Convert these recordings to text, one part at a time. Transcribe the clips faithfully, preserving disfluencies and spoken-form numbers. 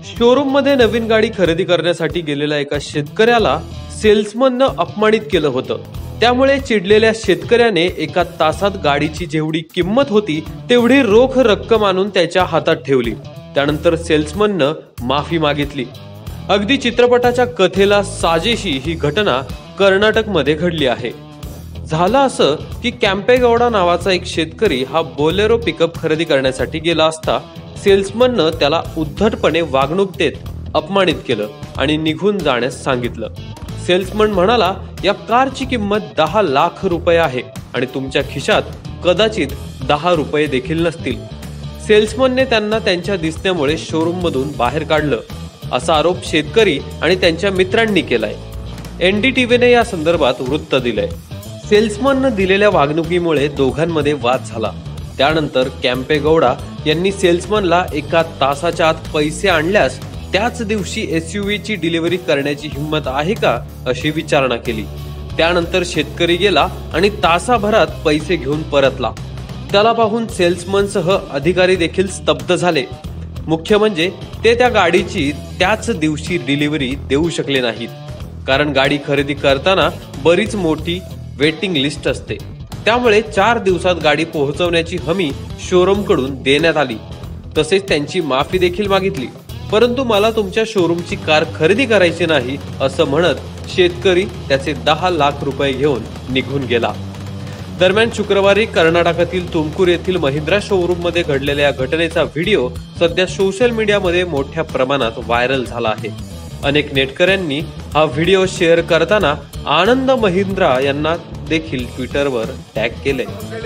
Showroom मध्ये नवीन गाडी खरेदी करण्यासाठी गेलेल्या एका शेतकऱ्याला सेल्समननं अपमानित केलं होतं। त्यामुळे चिडलेल्या शेतकऱ्याने एका तासात गाडीची जेवढी किंमत होती तेवढी रोख रक्कम आणून त्याच्या हातात ठेवली। त्यानंतर सेल्समननं माफी मागितली। अगदी चित्रपटाच्या कथेला साजेशी ही घटना कर्नाटक मध्ये घडली आहे। झालं असं की कॅम्पेगौडा नावाचा एक शेतकरी हा बोलेरो पिकअप खरेदी करण्यासाठी गेला असता सेल्समननं त्याला उद्धटपणे वागणूक देत अपमानित केलं आणि निघून जाण्यास सांगितलं। सेल्समन म्हणाला, या कारची किंमत दहा लाख रुपये आहे आणि तुमच्या खिशात कदाचित दहा रुपये देखील नसतील। सेल्समनने त्यांना त्यांच्या दिसण्यामुळे शोरूम मधून बाहेर काढलं असा आरोप शेतकरी आणि त्यांच्या मित्रांनी केलाय। एनडीटीव्हीने या संदर्भात वृत्त दिलंय। सेल्समननं दिलेल्या वागणुकीमुळे दोघांमध्ये वाद झाला। त्यानंतर कॅम्पेगौडा यांनी सेल्समनला एका तासाच्या आत पैसे आणल्यास त्याच दिवशी एसयूव्ही ची डिलिव्हरी करण्याची हिंमत आहे का अशी विचारणा केली। त्यानंतर शेतकरी गेला आणि तासाभरात पैसे घेऊन परतला। त्याला पाहून सेल्समनसह अधिकारी देखील स्तब्ध झाले। मुख्य म्हणजे ते त्या गाडीची त्याच दिवशी डिलिव्हरी देऊ शकले नाहीत, कारण गाडी खरेदी करताना बरीच मोठी वेटिंग लिस्ट असते। त्यामुळे चार दिवसात गाडी पोहोचवण्याची हमी शोरूम कडून देण्यात आली। तसेच त्यांची माफी देखील मागितली, परंतु मला तुमच्या शोरूमची कार खरेदी करायची नाही असं म्हणत शेतकरी त्याचे दहा लाख रुपये घेऊन निघून गेला। दरम्यान शुक्रवारी कर्नाटकातील तुमकुर येथील महिंद्रा शोरूम मध्ये घडलेल्या या घटनेचा व्हिडिओ सध्या सोशल मीडियामध्ये मोठ्या प्रमाणात व्हायरल झाला आहे। अनेक नेटकऱ्यांनी हा व्हिडिओ शेअर करताना आनंद महिंद्रा यांना देखील ट्विटरवर टॅग केले।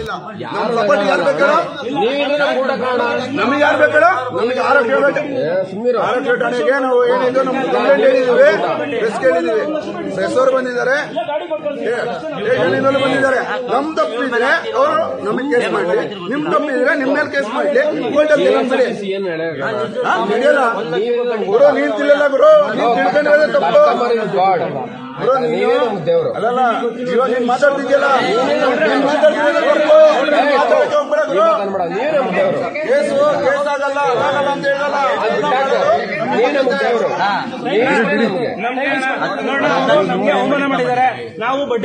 ಅವಮಾನ ಮಾಡಿದ್ದಾರೆ ನಾವು ಬಡ್ಡಿ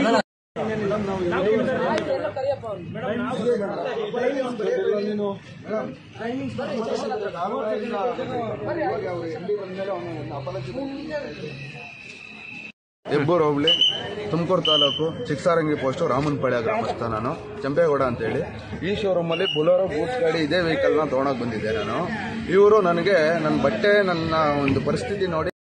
ಹೆಬ್ಬೂರು ಹೋಬಳಿ ತುಮಕೂರು ತಾಲೂಕು ಚಿಕ್ಕಸಾರಂಗಿ ಪೋಸ್ಟ್ ರಾಮನಪಾಳ್ಯ ಗ್ರಾಮಸ್ಥ ನಾನು ಕೆಂಪೇಗೌಡ ಅಂತ ಹೇಳಿ। ಈ ಶೋರೂಮ್ ಅಲ್ಲಿ ಬೊಲೆರೋ ಗೂಡ್ಸ್ ಗಾಡಿ ಇದೇ ವೆಹಿಕಲ್ ನ ತಗೊಂಡೋಗಿ ಬಂದಿದ್ದೆ ನಾನು। ಇವರು ನನಗೆ ನನ್ನ ಬಟ್ಟೆ ನನ್ನ ಒಂದು ಪರಿಸ್ಥಿತಿ ನೋಡಿ